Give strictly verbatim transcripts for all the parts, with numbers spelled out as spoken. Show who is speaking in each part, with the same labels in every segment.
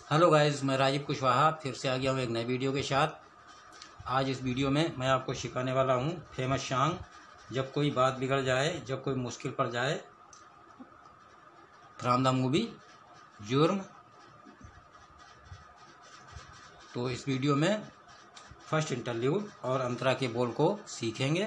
Speaker 1: Hello guys, मैं राजीव कुशवाहा फिर से आ गया हूँ एक नई वीडियो के साथ। आज इस वीडियो में मैं आपको सिखाने वाला हूँ फेमस सॉन्ग, जब कोई बात बिगड़ जाए, जब कोई मुश्किल पड़ जाए, फ्रॉम द मूवी जुर्म। तो इस वीडियो में फर्स्ट इंटरल्यूड और अंतरा के बोल को सीखेंगे।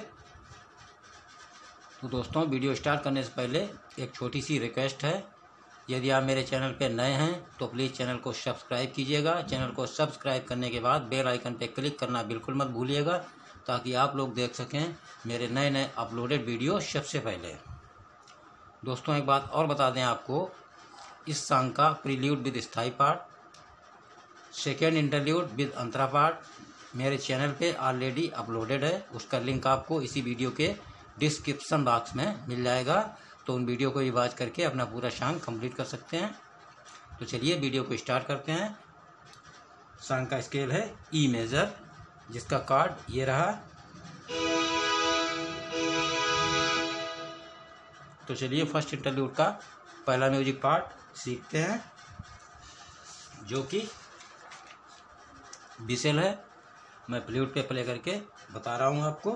Speaker 1: तो दोस्तों, वीडियो स्टार्ट करने से पहले एक छोटी सी रिक्वेस्ट है। यदि आप मेरे चैनल पर नए हैं तो प्लीज़ चैनल को सब्सक्राइब कीजिएगा। चैनल को सब्सक्राइब करने के बाद बेल आइकन पर क्लिक करना बिल्कुल मत भूलिएगा, ताकि आप लोग देख सकें मेरे नए नए अपलोडेड वीडियो सबसे पहले। दोस्तों, एक बात और बता दें आपको, इस सॉन्ग का प्रील्यूड विद स्थाई पार्ट, सेकेंड इंटरल्यूड विद अंतरा पार्ट मेरे चैनल पे ऑलरेडी अपलोडेड है। उसका लिंक आपको इसी वीडियो के डिस्क्रिप्शन बॉक्स में मिल जाएगा। तो उन वीडियो को रिवाइज करके अपना पूरा सॉन्ग कंप्लीट कर सकते हैं। तो चलिए वीडियो को स्टार्ट करते हैं। सॉन्ग का स्केल है ई मेजर, जिसका कार्ड ये रहा। तो चलिए फर्स्ट इंटरल्यूड का पहला म्यूजिक पार्ट सीखते हैं, जो कि बिसेल है। मैं फ्लूट पे प्ले करके बता रहा हूँ आपको।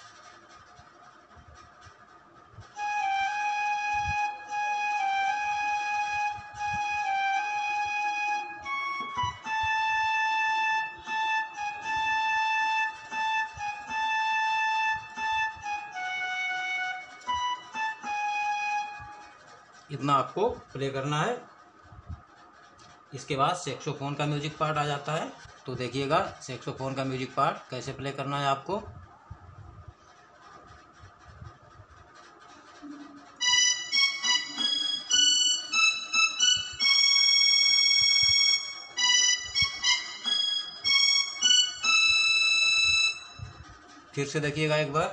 Speaker 1: इतना आपको प्ले करना है। इसके बाद सैक्सोफोन का म्यूजिक पार्ट आ जाता है। तो देखिएगा सैक्सोफोन का म्यूजिक पार्ट कैसे प्ले करना है आपको। फिर से देखिएगा एक बार।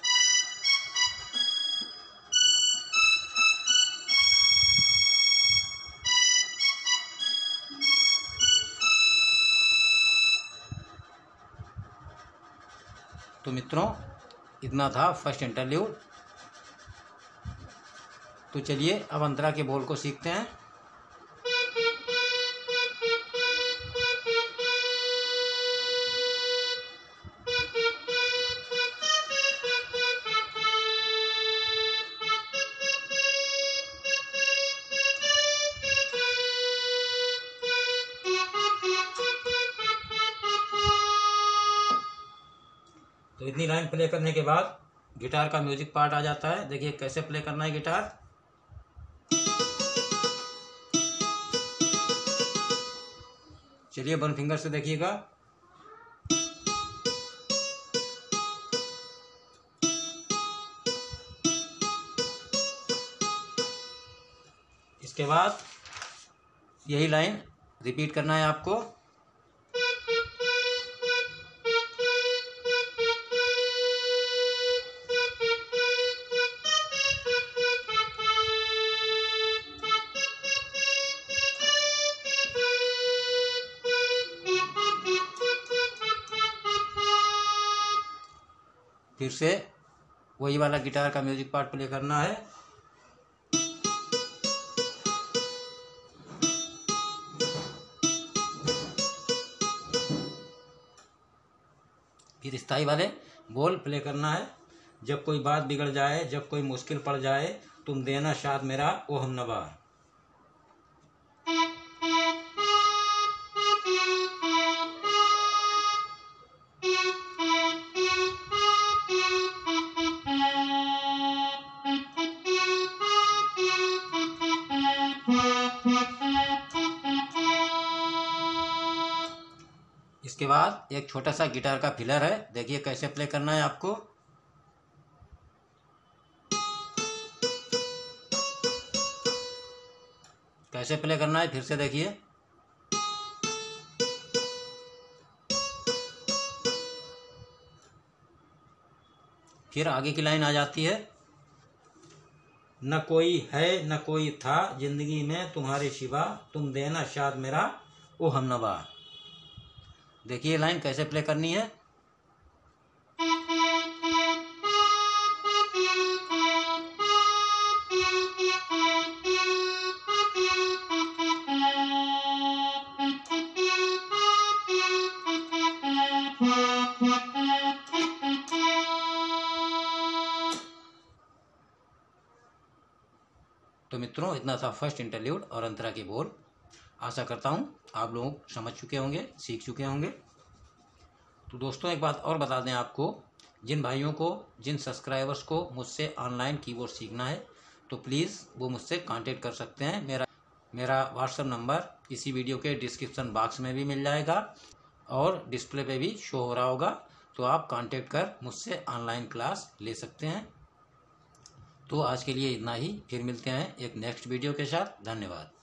Speaker 1: तो मित्रों, इतना था फर्स्ट इंटरल्यूड। तो चलिए अब अंतरा के बोल को सीखते हैं। तो इतनी लाइन प्ले करने के बाद गिटार का म्यूजिक पार्ट आ जाता है। देखिए कैसे प्ले करना है गिटार। चलिए वन फिंगर से देखिएगा। इसके बाद यही लाइन रिपीट करना है आपको। फिर से वही वाला गिटार का म्यूजिक पार्ट प्ले करना है। फिर स्थाई वाले बोल प्ले करना है। जब कोई बात बिगड़ जाए, जब कोई मुश्किल पड़ जाए, तुम देना साथ मेरा ओ हमनवा। इसके बाद एक छोटा सा गिटार का फिलर है। देखिए कैसे प्ले करना है आपको। कैसे प्ले करना है फिर से देखिए। फिर आगे की लाइन आ जाती है, न कोई है न कोई था जिंदगी में तुम्हारे सिवा, तुम देना शाद मेरा ओ हमनवा। देखिए लाइन कैसे प्ले करनी है। तो मित्रों, इतना था फर्स्ट इंटरल्यूड और अंतरा के बोल। आशा करता हूँ आप लोग समझ चुके होंगे, सीख चुके होंगे। तो दोस्तों, एक बात और बता दें आपको, जिन भाइयों को, जिन सब्सक्राइबर्स को मुझसे ऑनलाइन कीबोर्ड सीखना है तो प्लीज़ वो मुझसे कांटेक्ट कर सकते हैं। मेरा मेरा व्हाट्सएप नंबर इसी वीडियो के डिस्क्रिप्शन बॉक्स में भी मिल जाएगा और डिस्प्ले पे भी शो हो रहा होगा, तो आप कांटेक्ट कर मुझसे ऑनलाइन क्लास ले सकते हैं। तो आज के लिए इतना ही, फिर मिलते हैं एक नेक्स्ट वीडियो के साथ। धन्यवाद।